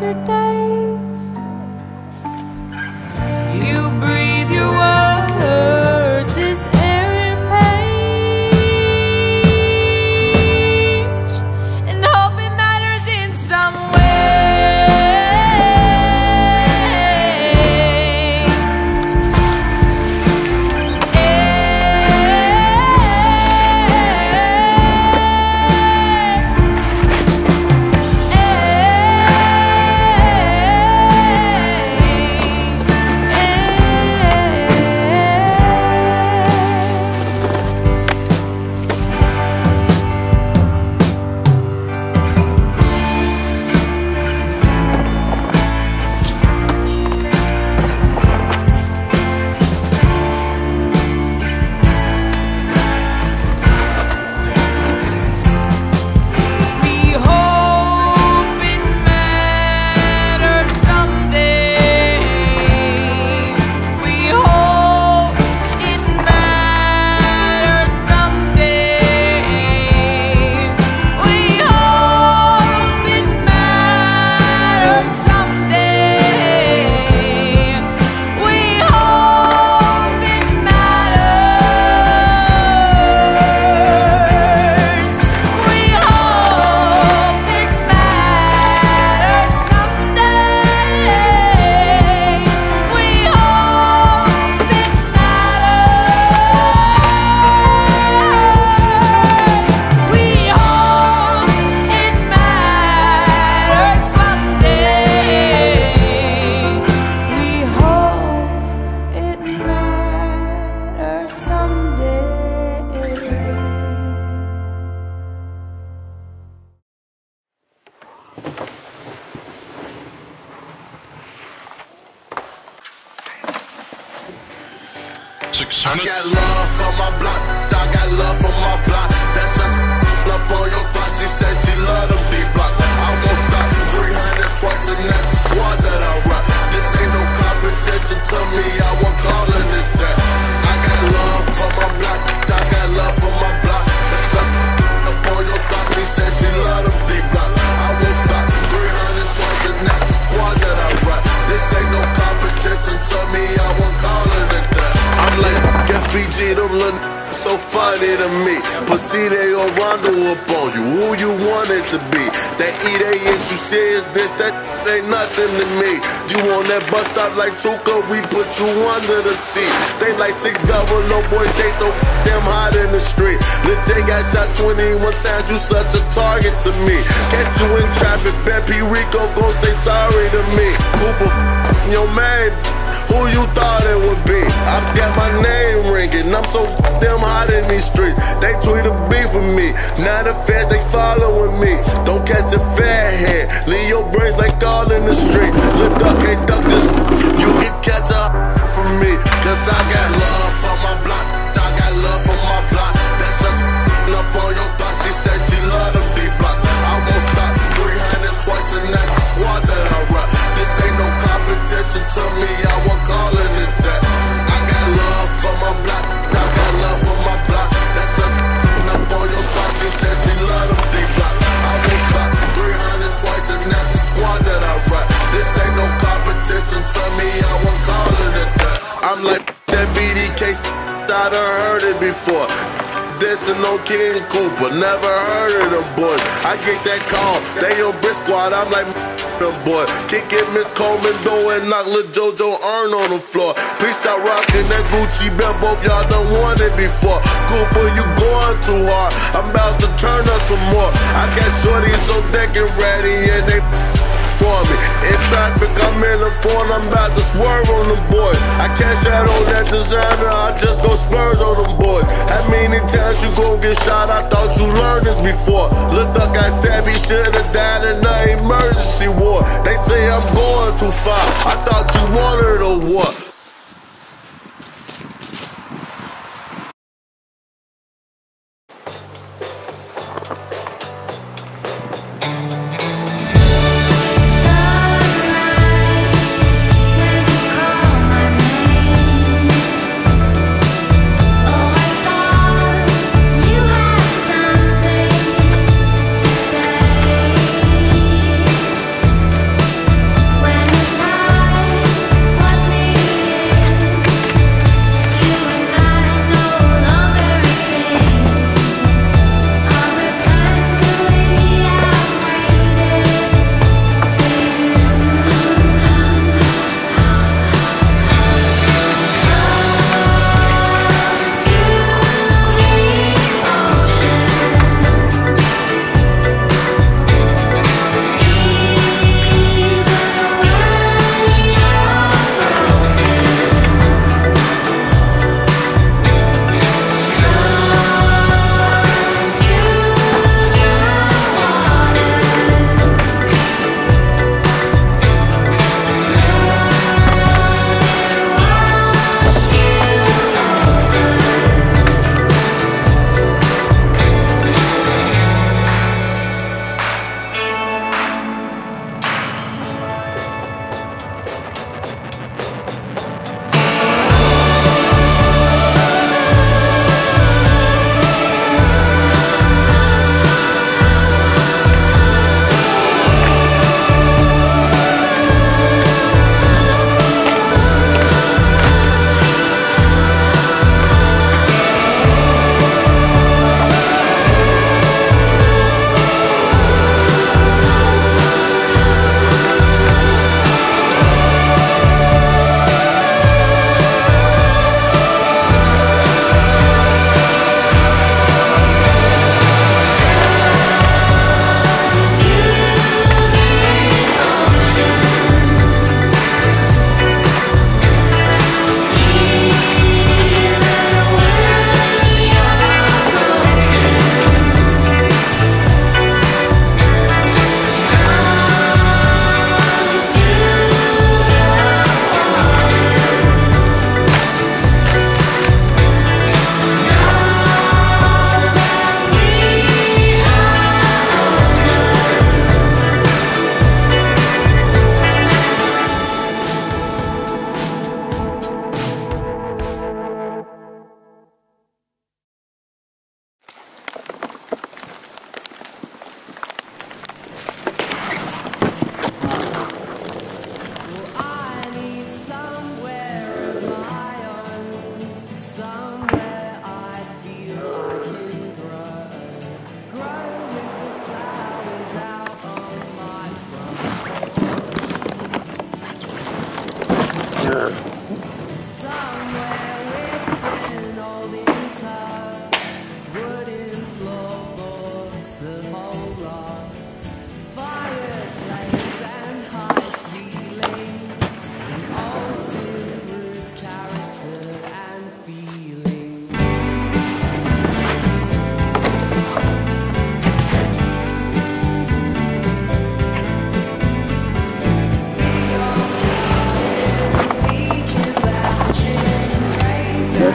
your days. You breathe your words as air and page, and hope it matters in some way. I got love for my block, I got love for my block. That's us up on your block. She said she love them D-block. I won't stop 300 twice, and that's the squad that I rock. This ain't no competition to me, I won't call it that. I got love for my block, I got love for my block. That's us up on your block. She said she love them D-block. I won't stop 300 twice, and that's the squad that I rock. This ain't no competition to me, I won't call it that. I'm like FBG, them little so funny to me. Pussy, they gon' rondo up on you. Who you want it to be? That Edai, ain't you serious? This, that ain't nothing to me. You on that bus stop like Tuka, we put you under the seat. They like 6 double low boys, they so damn hot in the street. Lil J got shot 21 times, you such a target to me. Catch you in traffic, bet P. Rico gon' say sorry to me. Cooper, your man. Who you thought it would be? I've got my name ringing. I'm so damn hot in these streets. They tweet a beef with me. Now the fans, they following me. Don't catch a fat head. Leave your brains like all in the street. Lil' duck ain't duck this. You can catch a from me. Cause I got love for my block. I got love for my block. That's us up on your block. She said she love them D-block. I won't stop 300 twice, and that's the squad that I rock. This ain't no competition to me, I won't call it that. I got love for my block, I got love for my block. That's us up on your block. She said she love them D-block. I won't stop 300 twice, and that's the squad that I rock. This ain't no competition to me, I won't call it that. I'm like that BDK, I done heard it before. This and no King Cooper, never heard of them boys. I get that call, they your bitch squad, I'm like them boy. Kick it, Miss Coleman, though, and knock Lil JoJo Earn on the floor. Please stop rocking that Gucci belt, both y'all done won it before. Cooper, you going too hard, I'm about to turn up some more. I got shorties so decking ready, and they for me. In traffic, I'm in the phone, I'm about to swerve on them boys. I cash out on that designer, I just go splurge on them boys. How many times you gon' get shot? I thought you learned this before. Lil' duck got stabbed, he should've died in an emergency war. They say I'm going too far, I thought you wanted a war.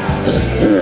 Snowboarding.